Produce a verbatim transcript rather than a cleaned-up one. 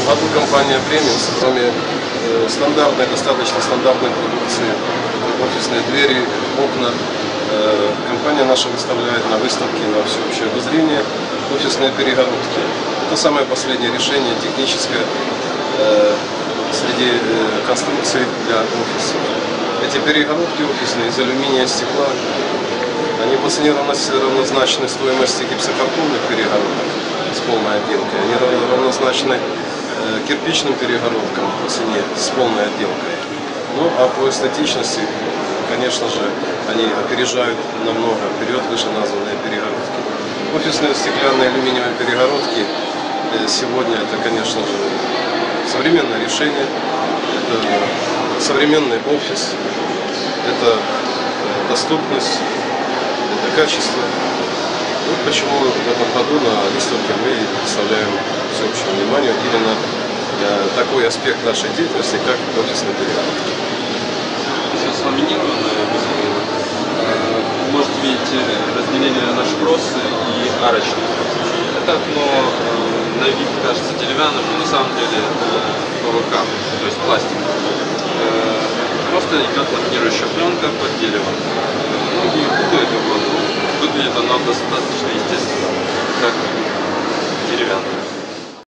году компания Pремиums, кроме э, стандартной, достаточно стандартной продукции, офисные двери, окна, э, компания наша выставляет на выставке на всеобщее обозрение офисные перегородки. Это самое последнее решение техническое э, среди э, конструкций для офисов. Эти перегородки офисные из алюминия и стекла, они по цене равнозначны стоимости гипсокартонных перегородок с полной отделкой, они равнозначны э, кирпичным перегородкам по цене с полной отделкой. Ну а по эстетичности, конечно же, они опережают намного вперед вышеназванные перегородки. Офисные стеклянные алюминиевые перегородки э, сегодня это, конечно же, современное решение, это современный офис, это доступность, это качество. Вот почему в этом году на выставке мы представляем всеобщему вниманию именно такой аспект нашей деятельности, как офисный перегородки. Все сламинированное, можете видеть разделение на шпросы и арочные. Это окно на вид кажется деревянным, но на самом деле пэ вэ ка, то есть пластик. Просто идет ламинирующая пленка под дерево. Многие путают его, но выглядит оно достаточно естественно, как